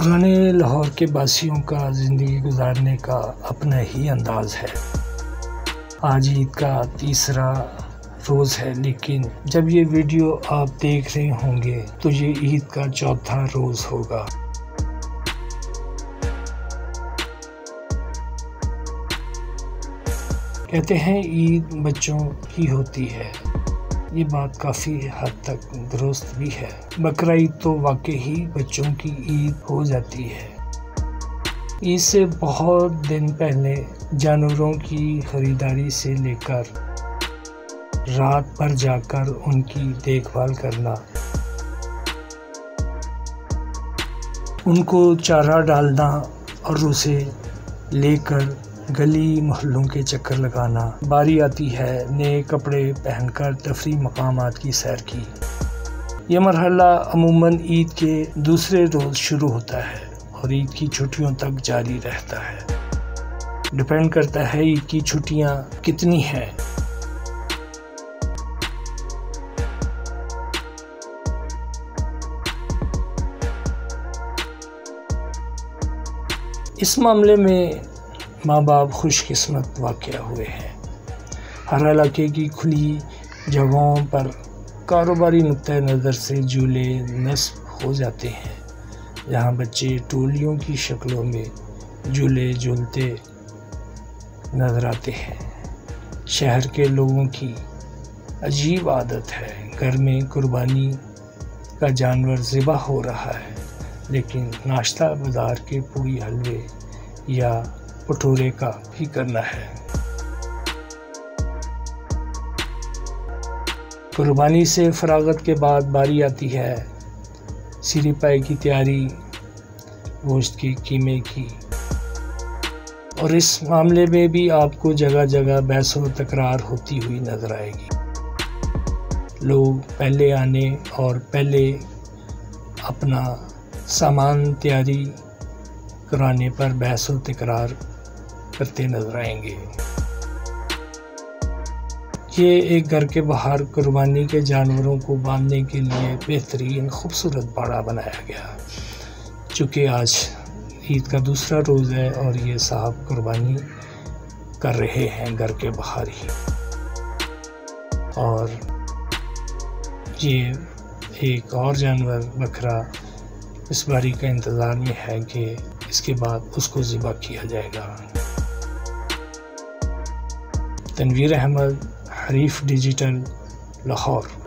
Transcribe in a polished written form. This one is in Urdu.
پرانے لاہور کے باسیوں کا زندگی گزارنے کا اپنا ہی انداز ہے۔ آج عید کا تیسرا روز ہے، لیکن جب یہ ویڈیو آپ دیکھ رہے ہوں گے تو یہ عید کا چوتھا روز ہوگا۔ کہتے ہیں عید بچوں کی ہوتی ہے، یہ بات کافی حد تک درست بھی ہے۔ بقرعید تو واقعی بچوں کی عید ہو جاتی ہے۔ عید سے بہت دن پہلے جانوروں کی خریداری سے لے کر رات بھر جا کر ان کی دیکھ بھال کرنا، ان کو چارہ ڈالنا اور اسے لے کر گلی محلوں کے چکر لگانا، باری آتی ہے نئے کپڑے پہن کر تفریح مقامات کی سیر کی۔ یہ مرحلہ عموماً عید کے دوسرے روز شروع ہوتا ہے اور عید کی چھٹیوں تک جاری رہتا ہے۔ ڈیپینڈ کرتا ہے عید کی چھٹیاں کتنی ہیں۔ اس معاملے میں ماں باپ خوش قسمت واقع ہوئے ہیں۔ ہر علاقے کی کھلی جگہوں پر کاروباری نقطۂ نظر سے جھولے نصب ہو جاتے ہیں، جہاں بچے ٹولیوں کی شکلوں میں جھولے جھولتے نظر آتے ہیں۔ شہر کے لوگوں کی عجیب عادت ہے، گھر میں قربانی کا جانور ذبح ہو رہا ہے، لیکن ناشتہ بازار کے پوری حلوے یا بھٹورے کا ہی کرنا ہے۔ قربانی سے فراغت کے بعد باری آتی ہے سیری پائی کی تیاری، گوشت کے قیمے کی، اور اس معاملے میں بھی آپ کو جگہ جگہ بحث و تکرار ہوتی ہوئی نظر آئے گی۔ لوگ پہلے آنے اور پہلے اپنا سامان تیاری کرانے پر بحث و تکرار کرتے نظر آئیں گے۔ یہ ایک گھر کے باہر قربانی کے جانوروں کو باندھنے کے لیے بہترین خوبصورت باڑہ بنایا گیا۔ چونکہ آج عید کا دوسرا روز ہے اور یہ صاحب قربانی کر رہے ہیں گھر کے باہر ہی، اور یہ ایک اور جانور بکرا اس باری کا انتظار میں ہے کہ اس کے بعد اس کو ذبح کیا جائے گا۔ تنویر احمد، حریف ڈیجیٹل، لاہور۔